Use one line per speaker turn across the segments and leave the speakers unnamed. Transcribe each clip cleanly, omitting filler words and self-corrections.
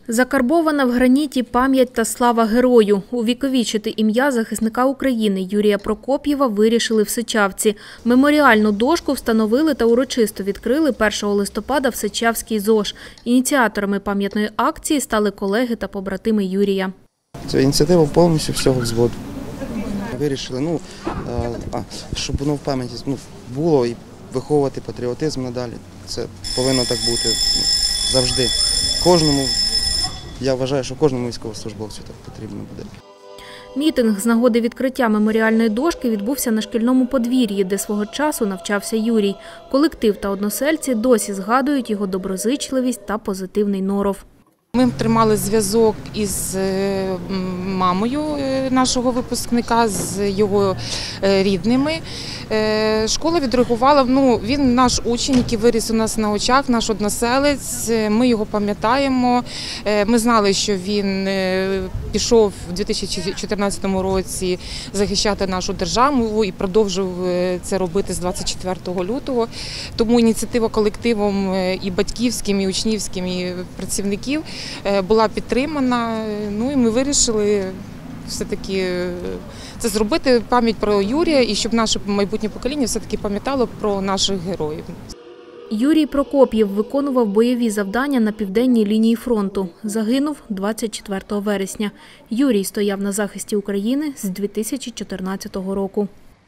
Закарбована в граніті пам'ять та слава герою. Увіковічити ім'я захисника України Юрія Прокоп'єва вирішили в Сичавці. Меморіальну дошку встановили та урочисто відкрили 1 листопада в Сичавській ЗОЖ. Ініціаторами пам'ятної акції стали колеги та побратими Юрія.
Це ініціатива повністю всього взводу. Вирішили, щоб воно в пам'яті було і виховувати патріотизм надалі. Це повинно так бути завжди. Кожному, я вважаю, що кожному військовослужбовцю так потрібно буде.
Мітинг з нагоди відкриття меморіальної дошки відбувся на шкільному подвір'ї, де свого часу навчався Юрій. Колектив та односельці досі згадують його доброзичливість та позитивний норов.
Ми тримали зв'язок із мамою нашого випускника, з його рідними. Школа відреагувала, він наш учень, який виріс у нас на очах, наш односелець, ми його пам'ятаємо. Ми знали, що він пішов у 2014 році захищати нашу державу і продовжив це робити з 24 лютого. Тому ініціатива колективом і батьківським, і учнівським, і працівників була підтримана, і ми вирішили все-таки це зробити, пам'ять про Юрія, і щоб наше майбутнє покоління все-таки пам'ятало про наших героїв.
Юрій Прокоп'єв виконував бойові завдання на південній лінії фронту. Загинув 24 вересня. Юрій стояв на захисті України з 2014 року.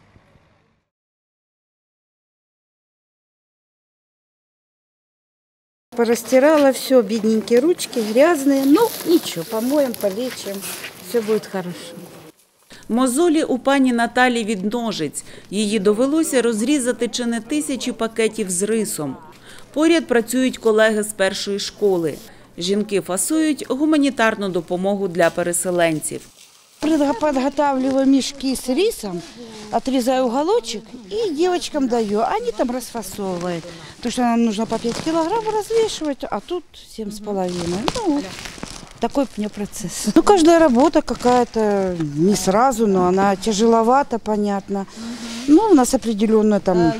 Порастирала все, бедненькие ручки, грязные, ничего, помоем, полечим, все будет хорошо.
Мозолі у пані Наталі від ножиць. Її довелося розрізати чи не тисячі пакетів з рисом. Поряд працюють колеги з першої школи. Жінки фасують гуманітарну допомогу для переселенців.
Подготавливаю мешки с рисом, отрезаю уголочек и девочкам даю. Они там расфасовывают. Потому что нам нужно по 5 килограмм развешивать, а тут 7,5. Такой у меня процесс. Каждая работа какая-то не сразу, но она тяжеловата, понятно. У нас определенно там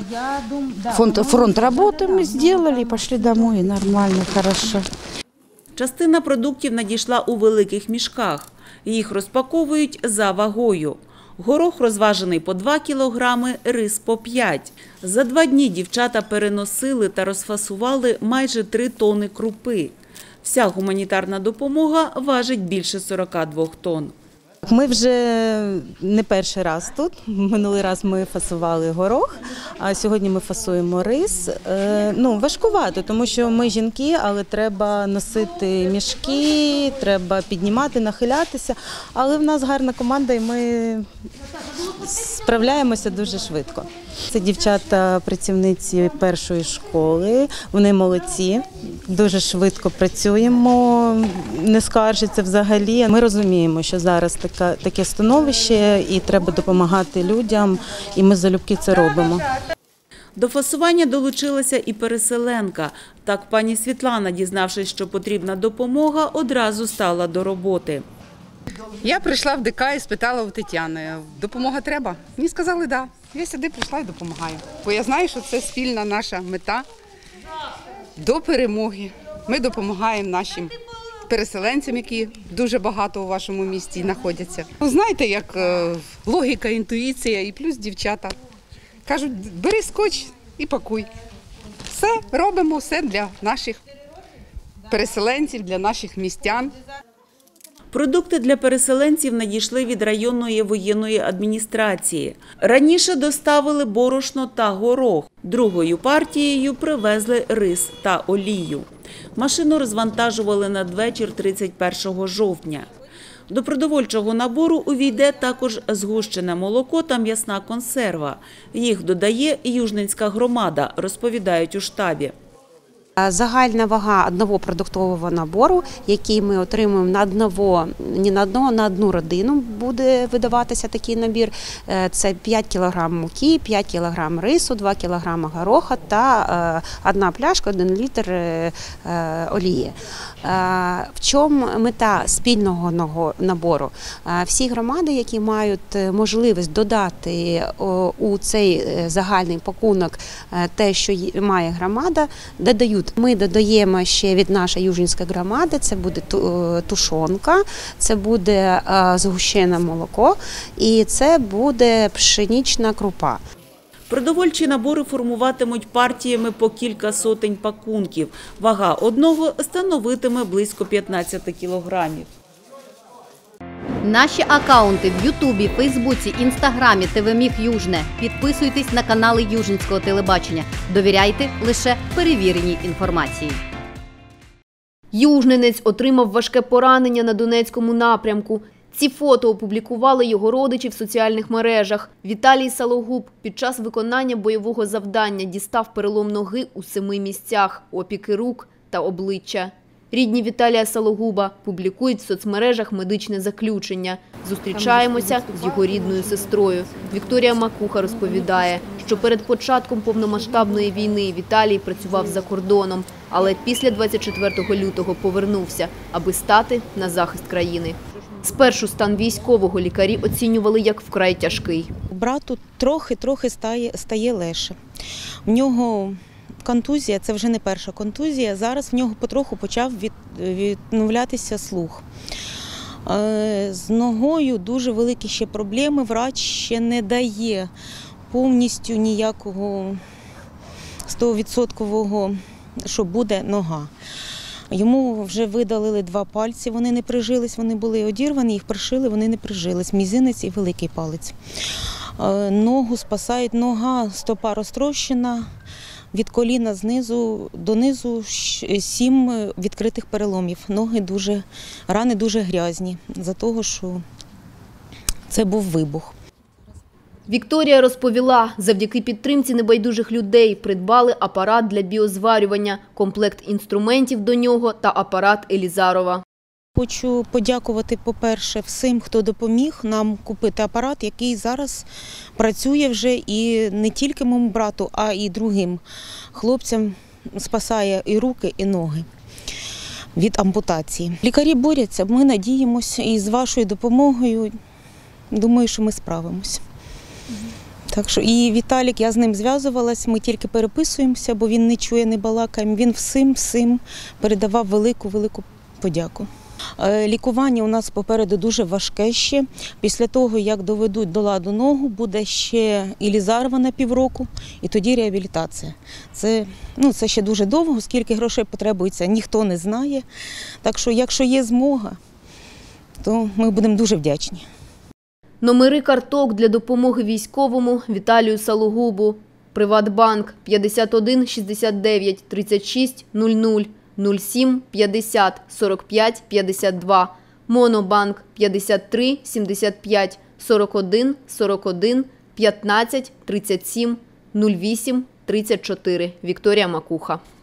фронт работы мы сделали, и пошли домой, и нормально, хорошо.
Частина продуктів надійшла у великих мішках. Їх розпаковують за вагою. Горох розважений по 2 кілограми, рис по 5. За 2 дні дівчата переносили та розфасували майже 3 тони крупи. Вся гуманітарна допомога важить більше 42 тонн.
Ми вже не перший раз тут. Минулий раз ми фасували горох, а сьогодні ми фасуємо рис. Важкувато, тому що ми жінки, але треба носити мішки, треба піднімати, нахилятися. Але в нас гарна команда і ми справляємося дуже швидко. Це дівчата-працівниці першої школи, вони молодці, дуже швидко працюємо, не скаржаться взагалі. Ми розуміємо, що зараз таке становище і треба допомагати людям, і ми залюбки це робимо.
До фасування долучилася і переселенка. Так пані Світлана, дізнавшись, що потрібна допомога, одразу стала до роботи.
Я прийшла в ДК і спитала у Тетяни, допомога треба? Мені сказали, так. Я сюди прийшла і допомагаю. Бо я знаю, що це спільна наша мета до перемоги. Ми допомагаємо нашим переселенцям, які дуже багато у вашому місті знаходяться. Знаєте, як логіка, інтуїція і плюс дівчата. Кажуть, бери скотч і пакуй. Все робимо, все для наших переселенців, для наших містян.
Продукти для переселенців надійшли від районної воєнної адміністрації. Раніше доставили борошно та горох. Другою партією привезли рис та олію. Машину розвантажували надвечір 31 жовтня. До продовольчого набору увійде також згущене молоко та м'ясна консерва. Їх додає Южненська громада, розповідають у штабі.
Загальна вага одного продуктового набору, який ми отримуємо на одну родину, буде видаватися такий набір. Це 5 кг муки, 5 кг рису, 2 кг гороха та 1 пляшка, 1 літр олії. В чому мета спільного набору? Всі громади, які мають можливість додати у цей загальний пакунок те, що має громада, додають будуть. Ми додаємо ще від нашої южинської громади, це буде тушонка, це буде згущене молоко і це буде пшенична крупа.
Продовольчі набори формуватимуть партіями по кілька сотень пакунків. Вага одного становитиме близько 15 кілограмів.
Наші акаунти в Ютубі, Фейсбуці, Інстаграмі, ТВ-Міг Южне. Підписуйтесь на канали Южинського телебачення. Довіряйте лише перевіреній інформації.
Южненець отримав важке поранення на Донецькому напрямку. Ці фото опублікували його родичі в соціальних мережах. Віталій Сологуб під час виконання бойового завдання дістав перелом ноги у 7 місцях, опіки рук та обличчя. Рідні Віталія Сологуба публікують в соцмережах медичне заключення. Зустрічаємося з його рідною сестрою. Вікторія Макуха розповідає, що перед початком повномасштабної війни Віталій працював за кордоном, але після 24 лютого повернувся, аби стати на захист країни. Спершу стан військового лікарі оцінювали як вкрай тяжкий.
Брату трохи стає легше. В нього контузія, це вже не перша контузія, зараз в нього потроху почав відновлятися слух. З ногою дуже великі ще проблеми, врач ще не дає повністю ніякого 100%, що буде нога. Йому вже видалили 2 пальці, вони не прижились, вони були одірвані, їх пришили, вони не прижились, мізинець і великий палець. Ногу спасають, нога, стопа розтрощена, від коліна знизу донизу 7 відкритих переломів. Рани дуже грязні, за того, що це був вибух.
Вікторія розповіла, завдяки підтримці небайдужих людей придбали апарат для біозварювання, комплект інструментів до нього та апарат Елізарова.
Хочу подякувати, по-перше, всім, хто допоміг нам купити апарат, який зараз працює вже і не тільки моєму брату, а й другим хлопцям спасає і руки, і ноги від ампутації. Лікарі борються, ми надіємося і з вашою допомогою, думаю, що ми справимося. Так що і Віталік, я з ним зв'язувалась, ми тільки переписуємося, бо він не чує, не балакає. Він всім передавав велику подяку. Лікування у нас попереду дуже важке ще. Після того, як доведуть до ладу ногу, буде ще Елізарова на півроку, і тоді реабілітація. Це ще дуже довго, скільки грошей потребується, ніхто не знає. Так що, якщо є змога, то ми будемо дуже вдячні.
Номери карток для допомоги військовому Віталію Сологубу. Приватбанк 51 69 36 00 07 50 45 52. Монобанк 53 75 41 41 15 37 08 34. Вікторія Макуха.